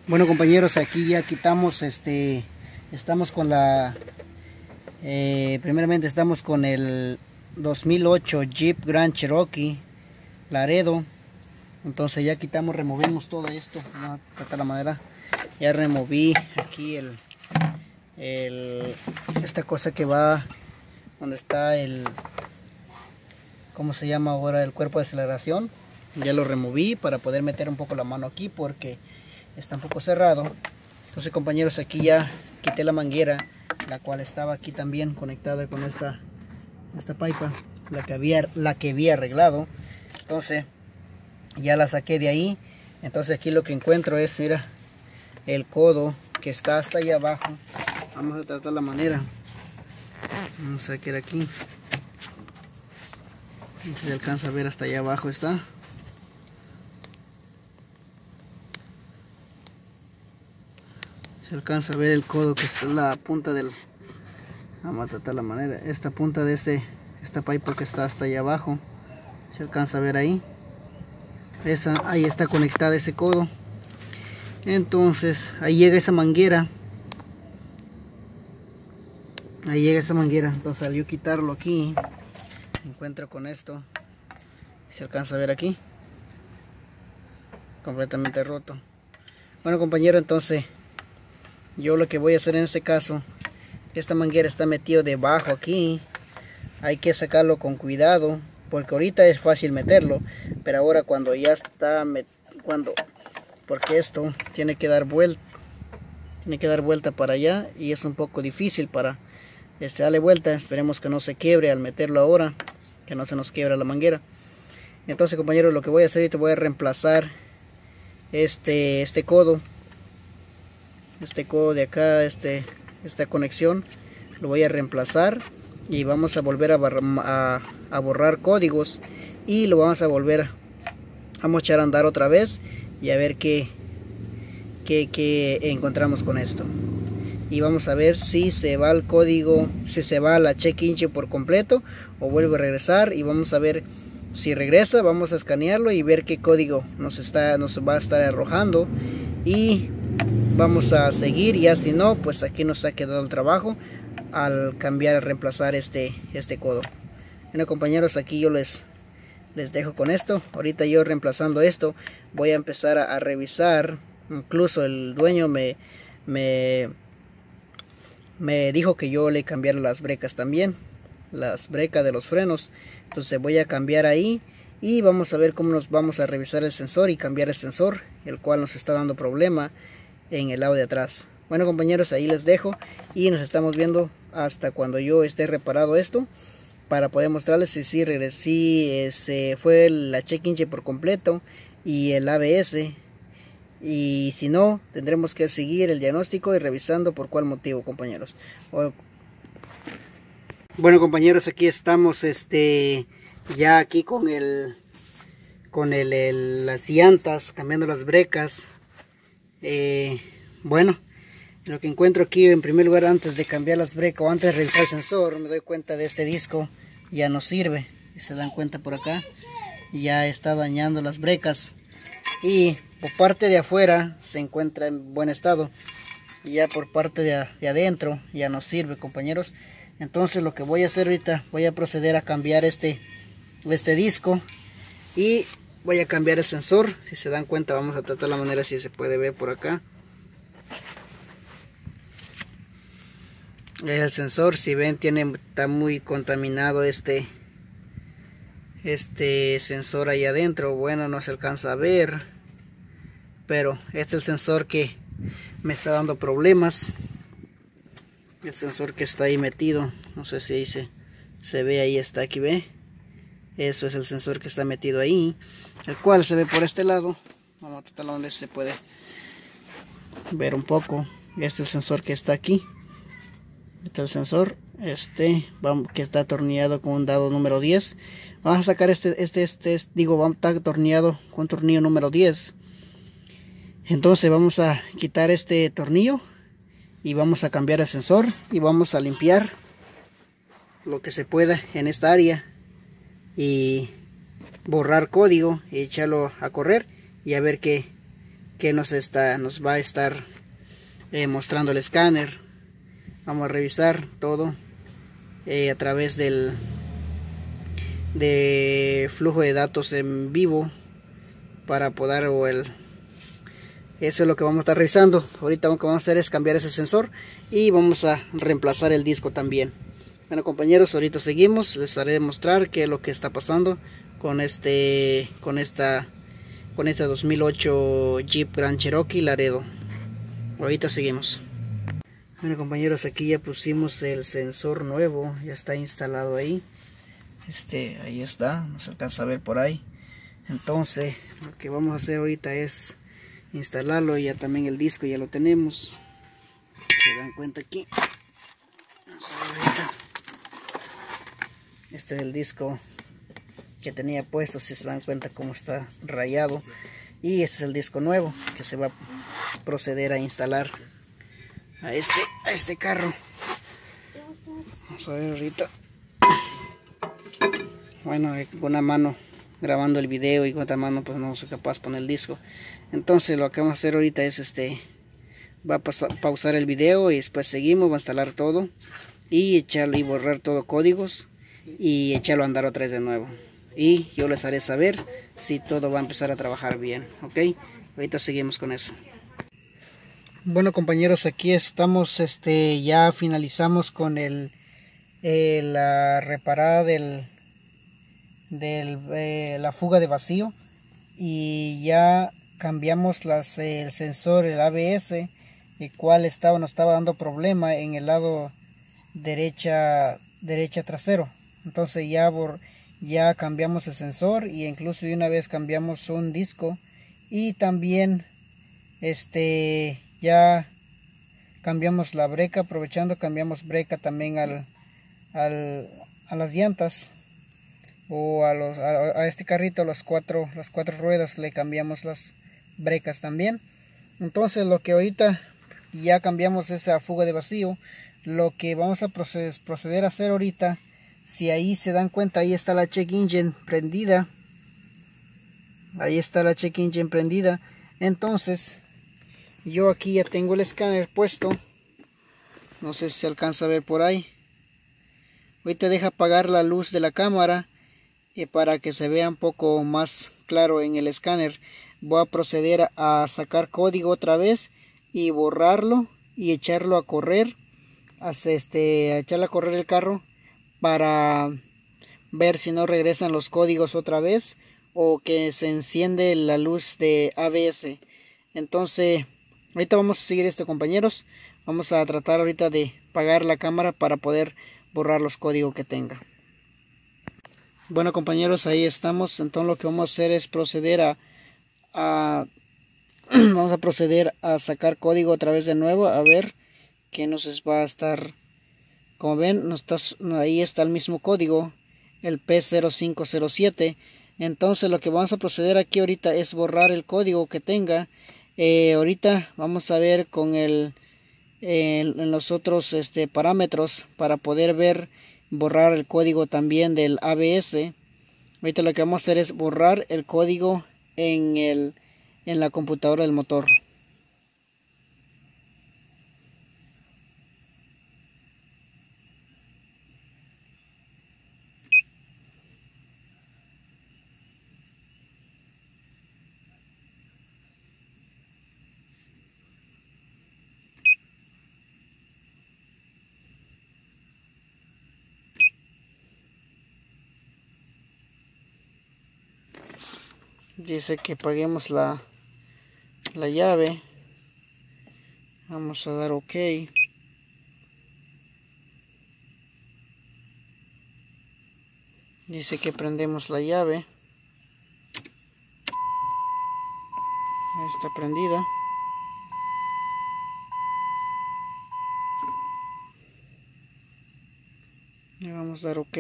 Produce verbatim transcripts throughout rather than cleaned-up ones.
Bueno, compañeros, aquí ya quitamos este estamos con la eh, primeramente estamos con el dos mil ocho Jeep Grand Cherokee Laredo. Entonces ya quitamos, removimos todo esto. Vamos a tratar la madera. Ya removí aquí el, el esta cosa que va donde está el, ¿cómo se llama ahora? El cuerpo de aceleración. Ya lo removí para poder meter un poco la mano aquí porque está un poco cerrado. Entonces, compañeros, aquí ya quité la manguera, la cual estaba aquí también conectada con esta esta pipa, la que había la que había arreglado. Entonces ya la saqué de ahí. Entonces aquí lo que encuentro es, mira, el codo que está hasta allá abajo. Vamos a tratar la manera. Vamos a sacar aquí. No se alcanza a ver, hasta allá abajo está. Se alcanza a ver el codo, que está en la punta del... Vamos a tratar la manera. Esta punta de este, esta pipa que está hasta allá abajo. Se alcanza a ver ahí. Esa, ahí está conectada ese codo. Entonces ahí llega esa manguera. Ahí llega esa manguera. Entonces al yo quitarlo aquí, me encuentro con esto. Se alcanza a ver aquí. Completamente roto. Bueno, compañero, entonces yo lo que voy a hacer en este caso, esta manguera está metida debajo aquí. Hay que sacarlo con cuidado, porque ahorita es fácil meterlo, pero ahora cuando ya está, cuando, porque esto tiene que dar vuelta, tiene que dar vuelta para allá y es un poco difícil para este, darle vuelta. Esperemos que no se quiebre al meterlo ahora, que no se nos quiebra la manguera. Entonces, compañeros, lo que voy a hacer, te voy a reemplazar este, este codo. Este codo de acá, este, esta conexión, lo voy a reemplazar y vamos a volver a, a, a borrar códigos y lo vamos a volver a, vamos a echar a andar otra vez y a ver qué, qué, qué encontramos con esto. Y vamos a ver si se va el código, si se va la check engine por completo o vuelve a regresar, y vamos a ver si regresa. Vamos a escanearlo y ver qué código nos, está, nos va a estar arrojando y vamos a seguir. Ya si no, pues aquí nos ha quedado el trabajo al cambiar, reemplazar este, este codo. Bueno, compañeros, aquí yo les, les dejo con esto. Ahorita yo reemplazando esto, voy a empezar a, a revisar. Incluso el dueño me, me, me dijo que yo le cambiara las brecas también, las brecas de los frenos. Entonces voy a cambiar ahí y vamos a ver cómo nos vamos a revisar el sensor y cambiar el sensor, el cual nos está dando problema en el lado de atrás. Bueno, compañeros, ahí les dejo y nos estamos viendo hasta cuando yo esté reparado esto, para poder mostrarles si sí regresé, si se fue la check engine por completo y el A B S, y si no, tendremos que seguir el diagnóstico y revisando por cuál motivo, compañeros. Bueno, compañeros, aquí estamos este ya aquí con el con el, el las llantas, cambiando las brecas. Eh, bueno, lo que encuentro aquí, en primer lugar, antes de cambiar las brecas o antes de revisar el sensor, me doy cuenta de este disco ya no sirve. Si se dan cuenta por acá, ya está dañando las brecas y por parte de afuera se encuentra en buen estado y ya por parte de, de adentro ya no sirve, compañeros. Entonces lo que voy a hacer ahorita, voy a proceder a cambiar este este disco y voy a cambiar el sensor. Si se dan cuenta, vamos a tratar la manera si se puede ver por acá. El sensor, si ven, tiene, está muy contaminado este este sensor ahí adentro. Bueno, no se alcanza a ver, pero este es el sensor que me está dando problemas. El sensor que está ahí metido, no sé si ahí se, se ve, ahí está, aquí ve. Eso es el sensor que está metido ahí, el cual se ve por este lado. Vamos a tratar donde se puede ver un poco. Este es el sensor que está aquí. Este es el sensor este vamos, que está atornillado con un dado número diez. Vamos a sacar este, este, este, digo, vamos a estar atornillado con tornillo número diez. Entonces vamos a quitar este tornillo y vamos a cambiar el sensor y vamos a limpiar lo que se pueda en esta área y borrar código y echarlo a correr y a ver qué, que nos, está, nos va a estar eh, mostrando el escáner. Vamos a revisar todo eh, a través del de flujo de datos en vivo para poder o el eso es lo que vamos a estar revisando. Ahorita lo que vamos a hacer es cambiar ese sensor y vamos a reemplazar el disco también. Bueno compañeros, ahorita seguimos, les haré demostrar qué es lo que está pasando con este con esta con este dos mil ocho Jeep Grand Cherokee Laredo. Ahorita seguimos. Bueno compañeros, aquí ya pusimos el sensor nuevo, ya está instalado ahí. Este, ahí está, no se alcanza a ver por ahí. Entonces, lo que vamos a hacer ahorita es instalarlo. Ya también el disco ya lo tenemos. Se dan cuenta aquí. Vamos a ver ahorita. Este es el disco que tenía puesto, si se dan cuenta cómo está rayado. Y este es el disco nuevo que se va a proceder a instalar a este, a este carro. Vamos a ver ahorita. Bueno, con una mano grabando el video y con otra mano pues no soy capaz de poner el disco. Entonces lo que vamos a hacer ahorita es este, va a pasar, pausar el video y después seguimos, va a instalar todo y echarlo y borrar todo códigos y echarlo a andar otra vez de nuevo. Y yo les haré saber si todo va a empezar a trabajar bien, ok. Ahorita seguimos con eso. Bueno compañeros, aquí estamos, este, ya finalizamos con el, eh, la reparada del de eh, la fuga de vacío y ya cambiamos las, eh, el sensor, el A B S, el cual estaba, nos estaba dando problema en el lado derecha derecha trasero. Entonces ya, por, ya cambiamos el sensor y incluso de una vez cambiamos un disco y también este ya cambiamos la breca, aprovechando cambiamos breca también al, al, a las llantas. O a, los, a, a este carrito, los cuatro, las cuatro ruedas le cambiamos las brecas también. Entonces lo que ahorita ya cambiamos esa fuga de vacío, lo que vamos a proceder, proceder a hacer ahorita, si ahí se dan cuenta, ahí está la check engine prendida, ahí está la check engine prendida. Entonces yo aquí ya tengo el escáner puesto, no sé si se alcanza a ver por ahí. Ahorita deja apagar la luz de la cámara. Y para que se vea un poco más claro en el escáner, voy a proceder a sacar código otra vez y borrarlo y echarlo a correr, hasta este, a echarle a correr el carro para ver si no regresan los códigos otra vez o que se enciende la luz de A B S. Entonces ahorita vamos a seguir esto compañeros, vamos a tratar ahorita de apagar la cámara para poder borrar los códigos que tenga. Bueno compañeros, ahí estamos. Entonces lo que vamos a hacer es proceder a, a vamos a proceder a sacar código otra vez de nuevo, a ver qué nos va a estar. Como ven, nos está, ahí está el mismo código, el P cero cinco cero siete. Entonces lo que vamos a proceder aquí ahorita es borrar el código que tenga. Eh, ahorita vamos a ver con el en, en los otros este, parámetros para poder ver, borrar el código también del A B S. Ahorita lo que vamos a hacer es borrar el código en, el, en la computadora del motor. Dice que apaguemos la, la llave. Vamos a dar OK. Dice que prendemos la llave. Ahí está prendida. Y vamos a dar OK.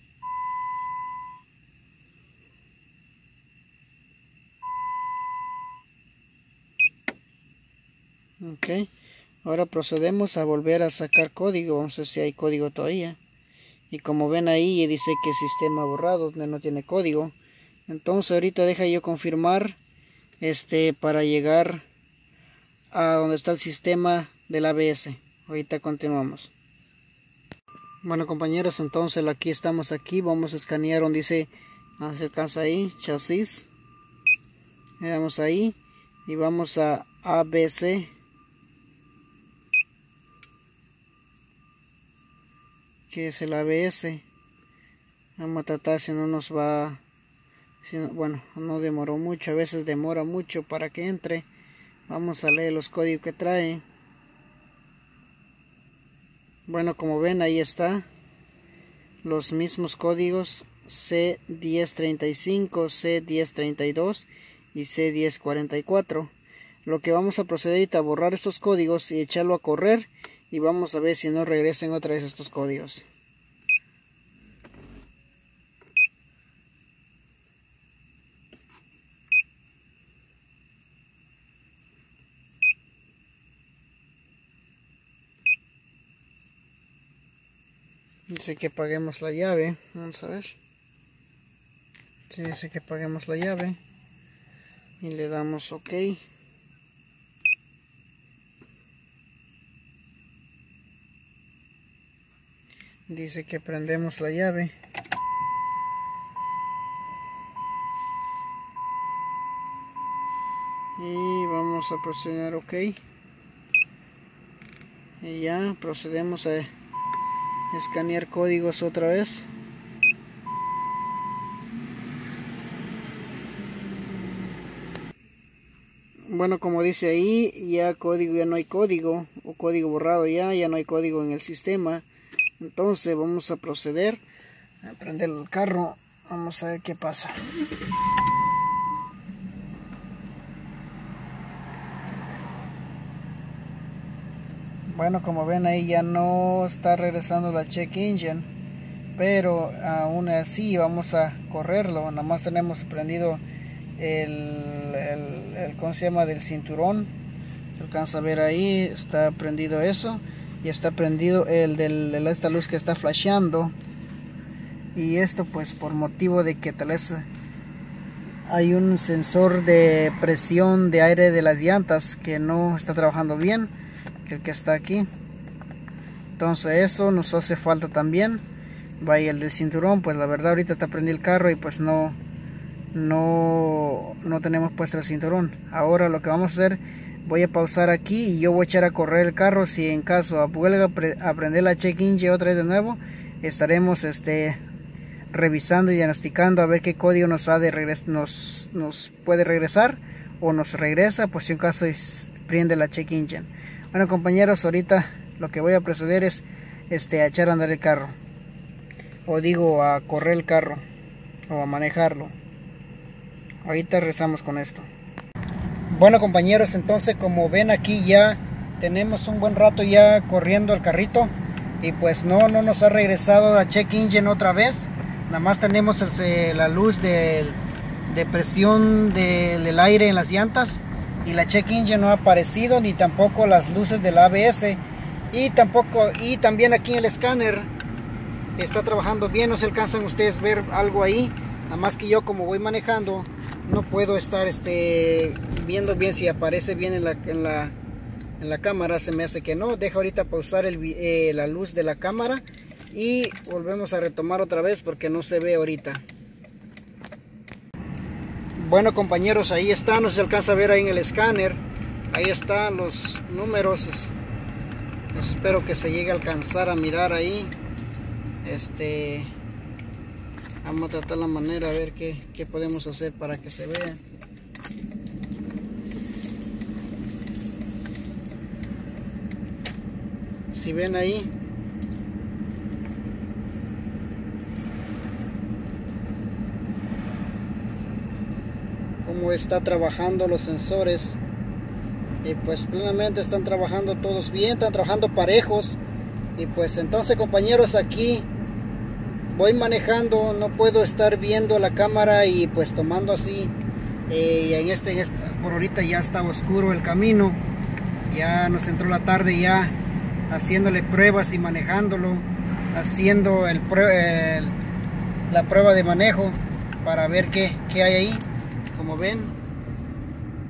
Ok, ahora procedemos a volver a sacar código. Vamos a ver si hay código todavía. Y como ven ahí dice que sistema borrado, donde no tiene código. Entonces ahorita deja yo confirmar este, para llegar a donde está el sistema del A B S. Ahorita continuamos. Bueno compañeros, entonces aquí estamos aquí, vamos a escanear donde dice, no se alcanza ahí, chasis. Le damos ahí y vamos a A B C. Que es el A B S. Vamos a tratar si no nos va, si no, bueno, no demoró mucho, a veces demora mucho para que entre. Vamos a leer los códigos que trae. Bueno, como ven, ahí está los mismos códigos: C diez treinta y cinco, C diez treinta y dos y C diez cuarenta y cuatro. Lo que vamos a proceder es a borrar estos códigos y echarlo a correr, y vamos a ver si no regresen otra vez estos códigos. Dice que apaguemos la llave. Vamos a ver. Sí, dice que apaguemos la llave. Y le damos OK. Dice que prendemos la llave. Y vamos a presionar OK. Y ya procedemos a escanear códigos otra vez. Bueno, como dice ahí, ya código, ya no hay código, o código borrado ya, ya no hay código en el sistema. Entonces vamos a proceder a prender el carro. Vamos a ver qué pasa. Bueno, como ven ahí ya no está regresando la check engine, pero aún así vamos a correrlo. Nada más tenemos prendido el, el, el ¿cómo se llama? Del cinturón. Se alcanza a ver ahí, está prendido eso, y está prendido el de esta luz que está flasheando. Y esto pues por motivo de que tal vez hay un sensor de presión de aire de las llantas que no está trabajando bien, que el que está aquí. Entonces eso nos hace falta también. Vaya, el del cinturón, pues la verdad ahorita te prendí el carro y pues no no no tenemos puesto el cinturón. Ahora lo que vamos a hacer, voy a pausar aquí y yo voy a echar a correr el carro. Si en caso vuelva a prender la check engine otra vez de nuevo, estaremos este revisando y diagnosticando a ver qué código nos ha de regres nos, nos puede regresar, o nos regresa por si en caso prende la check engine. Bueno compañeros, ahorita lo que voy a proceder es este, a echar a andar el carro, o digo a correr el carro, o a manejarlo. Ahorita rezamos con esto. Bueno compañeros, entonces como ven aquí ya tenemos un buen rato ya corriendo el carrito, y pues no, no nos ha regresado la check engine otra vez. Nada más tenemos el, la luz de, de presión del, del aire en las llantas, y la check engine no ha aparecido, ni tampoco las luces del A B S, y tampoco, y también aquí en el escáner está trabajando bien. No se alcanzan ustedes ver algo ahí, nada más que yo como voy manejando no puedo estar este viendo bien si aparece bien en la, en la, en la cámara. Se me hace que no. Deja ahorita pausar el, eh, la luz de la cámara y volvemos a retomar otra vez porque no se ve ahorita. Bueno compañeros, ahí está, no se alcanza a ver ahí en el escáner, ahí están los números. Espero que se llegue a alcanzar a mirar ahí. Este vamos a tratar la manera a ver qué, qué podemos hacer para que se vea. Si ven ahí, cómo está trabajando los sensores, y pues plenamente están trabajando todos bien, están trabajando parejos. Y pues entonces compañeros, aquí voy manejando, no puedo estar viendo la cámara y pues tomando así, eh, y en este, en este por ahorita ya está oscuro el camino, ya nos entró la tarde, ya haciéndole pruebas y manejándolo, haciendo el, el, la prueba de manejo para ver qué, qué hay ahí. Como ven,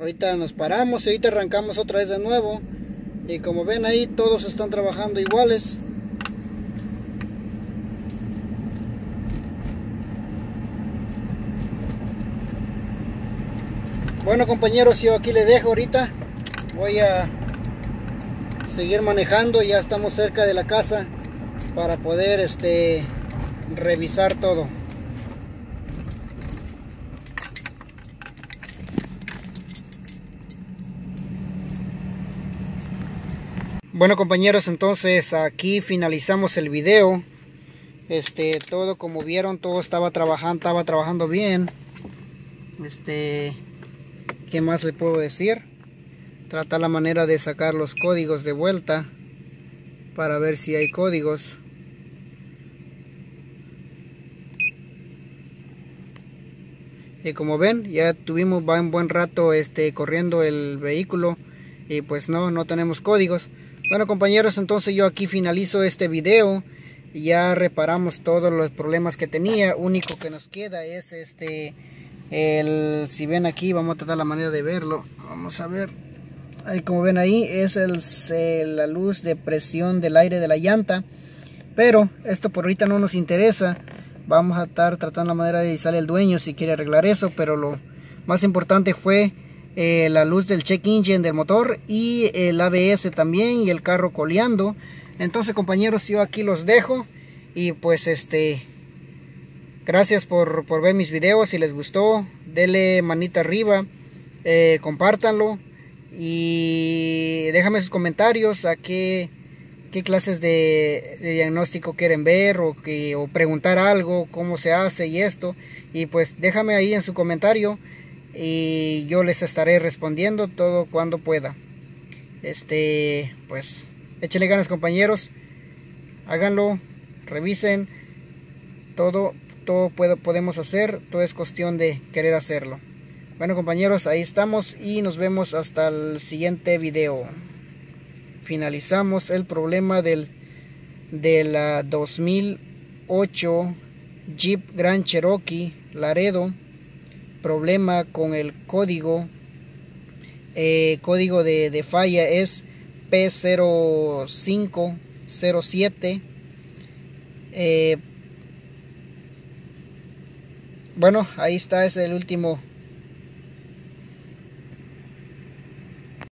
Ahorita nos paramos y ahorita arrancamos otra vez de nuevo. Y como ven ahí, todos están trabajando iguales. Bueno, compañeros, yo aquí les dejo ahorita. Voy a seguir manejando. Ya estamos cerca de la casa para poder este revisar todo. Bueno, compañeros, entonces aquí finalizamos el video. Este, todo como vieron, todo estaba trabajando, estaba trabajando bien. Este, ¿qué más le puedo decir? Tratar la manera de sacar los códigos de vuelta para ver si hay códigos. Y como ven, ya tuvimos un buen rato este corriendo el vehículo y pues no, no tenemos códigos. Bueno, compañeros, entonces yo aquí finalizo este video. Ya reparamos todos los problemas que tenía. Único que nos queda es este, el, si ven aquí, vamos a tratar la manera de verlo. Vamos a ver, ahí como ven ahí, es el, el, la luz de presión del aire de la llanta. Pero esto por ahorita no nos interesa. Vamos a estar tratando la manera de avisarle al dueño si quiere arreglar eso. Pero lo más importante fue Eh, la luz del check engine del motor y el A B S también, y el carro coleando. Entonces, compañeros, yo aquí los dejo y pues este gracias por, por ver mis videos. Si les gustó, denle manita arriba, eh, compártanlo y déjame sus comentarios a qué, qué clases de, de diagnóstico quieren ver, o, que, o preguntar algo, cómo se hace y esto. Y pues déjame ahí en su comentario y yo les estaré respondiendo todo cuando pueda. Este, pues, échenle ganas, compañeros. Háganlo, revisen. Todo, todo puedo, podemos hacer. Todo es cuestión de querer hacerlo. Bueno, compañeros, ahí estamos y nos vemos hasta el siguiente video. Finalizamos el problema del de la dos mil ocho Jeep Grand Cherokee Laredo. Problema con el código, eh, código de, de falla es P cero cinco cero siete. eh, bueno, ahí está, es el último